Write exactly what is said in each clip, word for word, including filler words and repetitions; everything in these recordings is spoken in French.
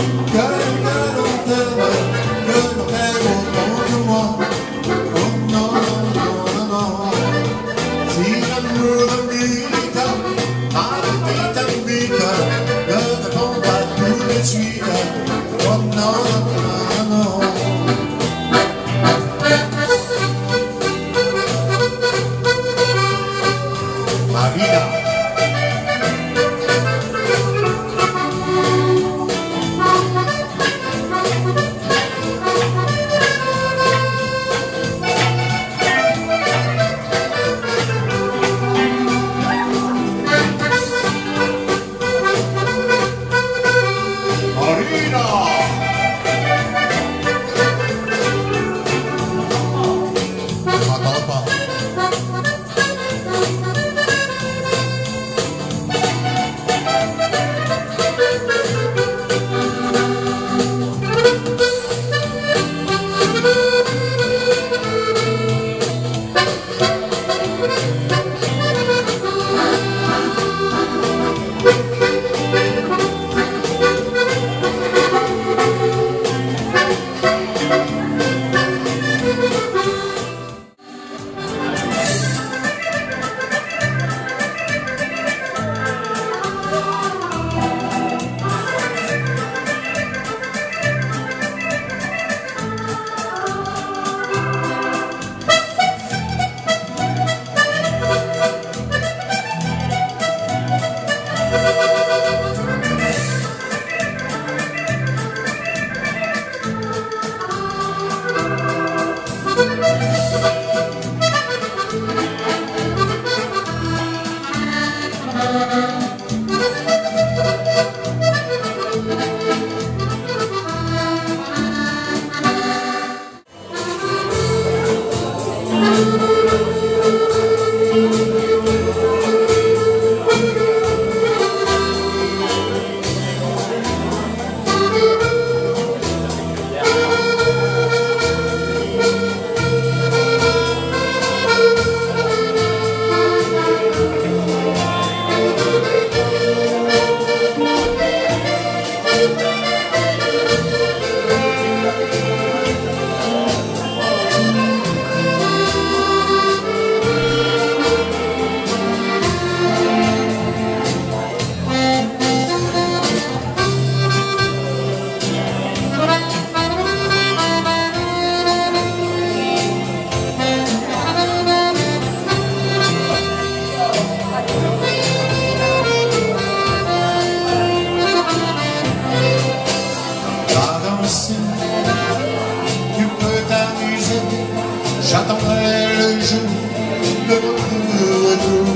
quelqu'un l'on t'aime, que l'on t'aime autant que moi. Oh non, non, non, non. Si l'amour m'habite, ma petite habite, ne réponds pas tout de suite. Oh non, non, non, non. Ma vida. Tu peux t'amuser, j'attendrai le jour de notre retour.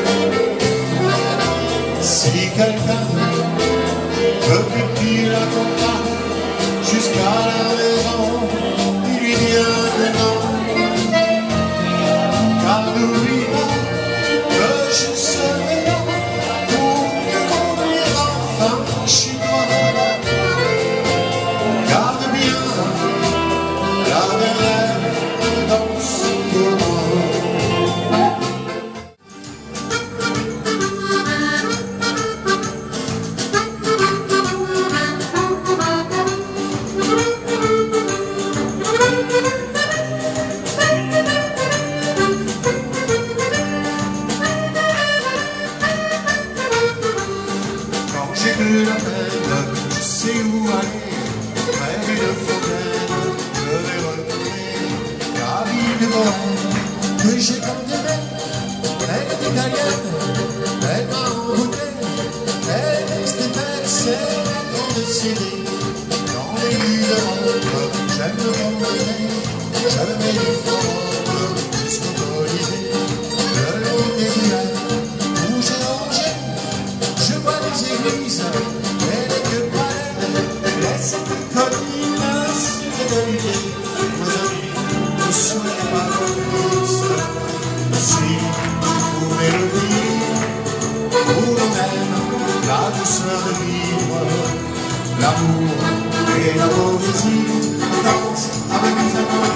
Si quelqu'un veut que tu l'accompagnes jusqu'à la maison, il lui vient que non. Car n'oublie pas que je serai là pour te conduire enfin chez toi. Garde bien la dernière danse pour moi. Quand j'ai plus la peine, je sais où aller. Près d'une fontaine, je vais retrouver la vie de bohème que j'ai condamnée. Elle est italienne, elle m'a envoûté, elle est extraite, c'est la grande série. Dans les rues de Rome, j'aime me promener, j'aime mes formes jusqu'au Colisée. Le long des ruelles où j'ai rangé, je vois les églises, et les vieux palais, laisse cette colline, c'est de l'idée. Mes amis, ne soyez pas complices, si vous pouvez le dire, où l'on aime la douceur de vivre, l'amour et la poésie, danse avec les amants.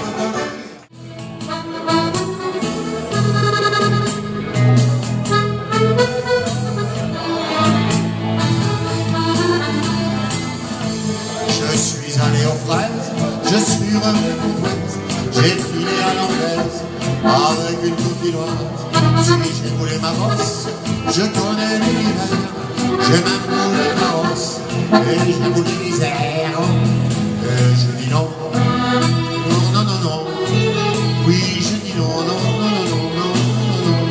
Je suis allé aux fraises, je suis revenu complexe. J'ai filé à l'anglaise avec une toupinoise. Si j'ai roulé ma bosse, je connais l'univers. J'ai même roulé ma bosse et j'ai roulé misère. Et je dis non, non, non, non, non. Oui, je dis non, non, non, non, non, non,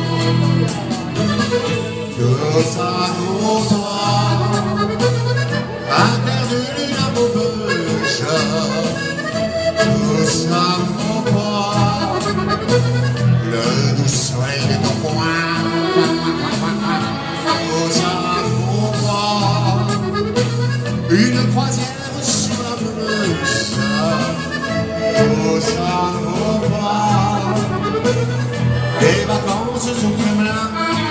non. Que ça nous soit un verre de lune à mon bouche. Que ça nous soit le doux soleil de ton coin. Que ça nous soit une croisière sur la Meuse. Que ça nous soit des vacances au Kremlin.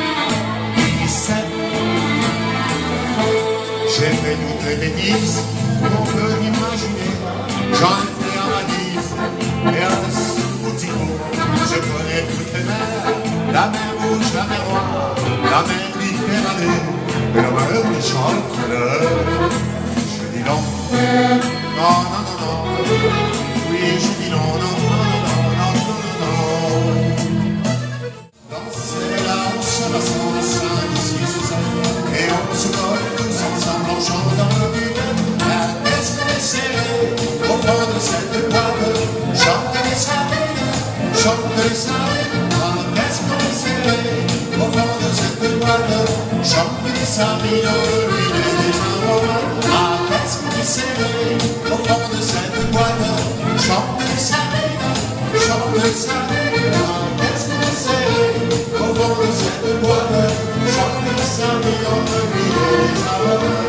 J'ai fait toutes les bêtises qu'on peut imaginer. J'en ai fait à Madise et à Soutiko. Je connais toutes les mers, la mer rouge, la mer noire, la mer Méditerranée et la mer des Chanceleurs. Je dis non, non, non, non, non. Oui, je dis non, non, non, non, non, non, non, non. Danser là, on se passe en cinq, six ou sept et on se colle tous ensemble. En chantant le but, la tête qu'on est serrée au fond de cette boîte. Chante les sardines, chante les sardines. La tête qu'on est serrée au fond de cette boîte. Chante les sardines, l'huile et des aromates. La tête qu'on est serrée au fond de cette boîte. Chante les sardines, chante les sardines. La tête qu'on est serrée au fond de cette boîte. Chante les sardines, l'huile et des aromates.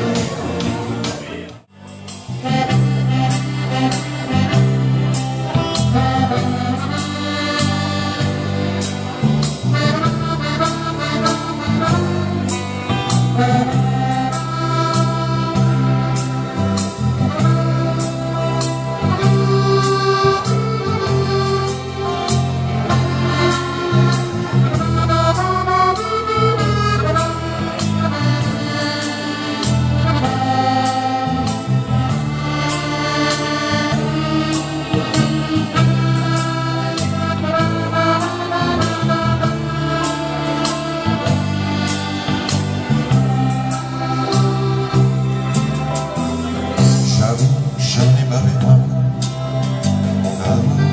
J'en ai marre, mon amour,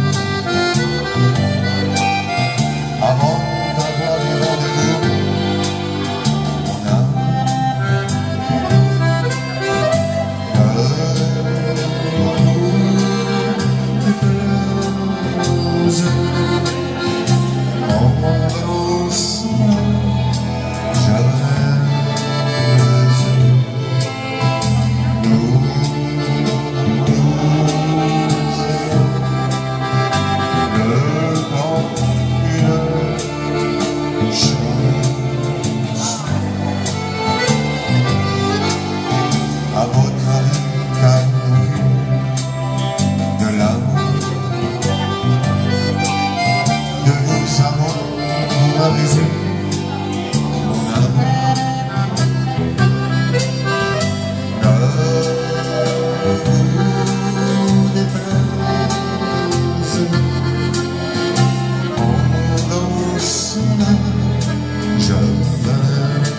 avant d'avoir des rendez-vous, mon amour, que pour nous des pelouses, en dansant, j'avance, nous. À votre avis, qu'avons-nous de l'amour, de vos amours, vous m'avez eu, mon amour, que vous déplaise, en dansant la javaise.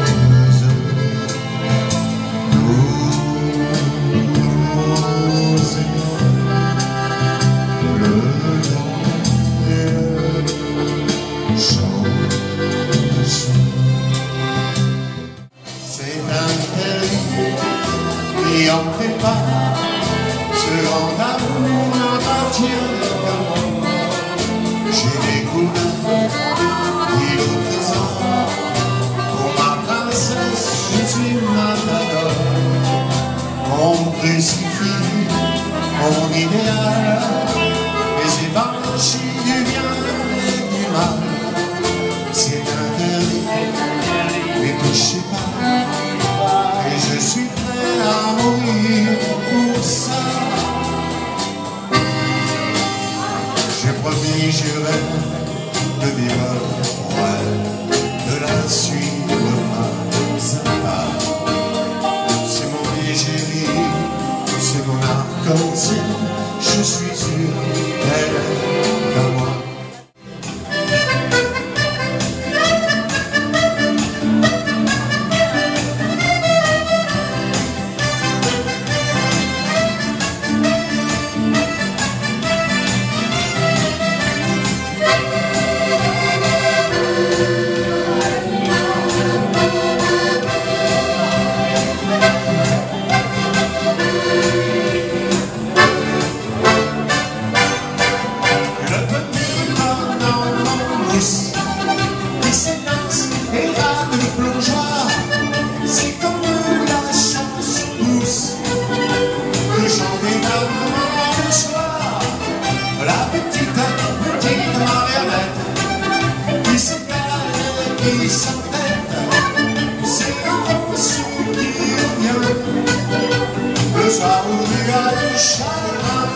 C'est interdit, et on ne fait pas ce grand amour à partir de quand j'ai découvert il vous présente pour ma princesse, je suis matador, mon crucifix, mon idéal, les évangiles du bien et du mal. C'est interdit, ne touchez pas, et je suis prêt à mourir pour ça. J'ai promis, juré de vivre pour elle, de la suivre pas à pas. C'est mon égérie, c'est mon cantine, je suis sûr qu'elle est à moi. Des séquences et rats de plongeoir, c'est comme la chanson douce que chantait ta maman le soir. La petite, petite marionnette qui s'étale et qui s'entête, c'est un souvenir vieux. Le soir où tu as le chagrin